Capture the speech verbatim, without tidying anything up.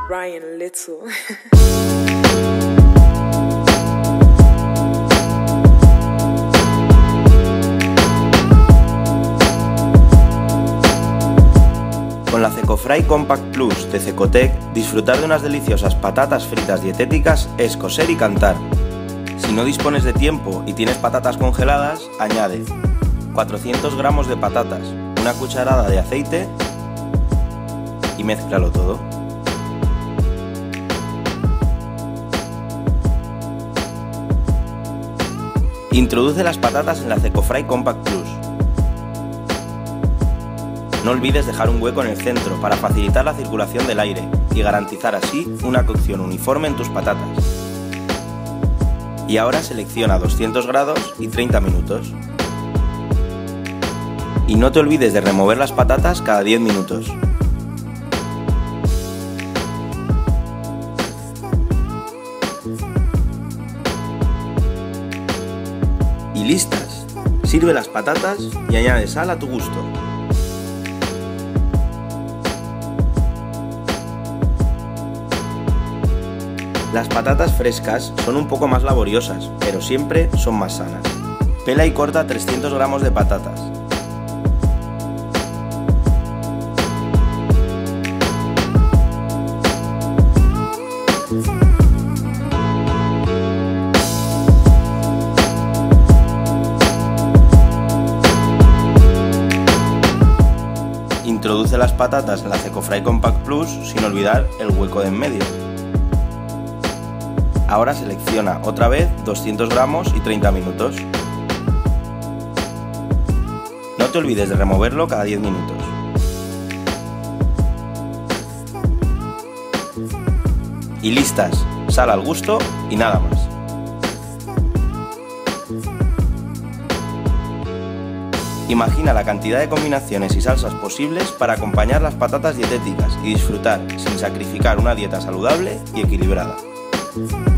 Ryan Little. Con la Cecofry Compact Plus de Cecotec, disfrutar de unas deliciosas patatas fritas dietéticas es coser y cantar. Si no dispones de tiempo y tienes patatas congeladas, añade cuatrocientos gramos de patatas, una cucharada de aceite y mézclalo todo. Introduce las patatas en la Cecofry Compact Plus. No olvides dejar un hueco en el centro para facilitar la circulación del aire y garantizar así una cocción uniforme en tus patatas. Y ahora selecciona doscientos grados y treinta minutos. Y no te olvides de remover las patatas cada diez minutos. Y listas. Sirve las patatas y añade sal a tu gusto. Las patatas frescas son un poco más laboriosas, pero siempre son más sanas. Pela y corta trescientos gramos de patatas. Introduce las patatas en la Cecofry Compact Plus sin olvidar el hueco de en medio. Ahora selecciona otra vez doscientos gramos y treinta minutos. No te olvides de removerlo cada diez minutos. Y listas, sal al gusto y nada más. Imagina la cantidad de combinaciones y salsas posibles para acompañar las patatas dietéticas y disfrutar sin sacrificar una dieta saludable y equilibrada.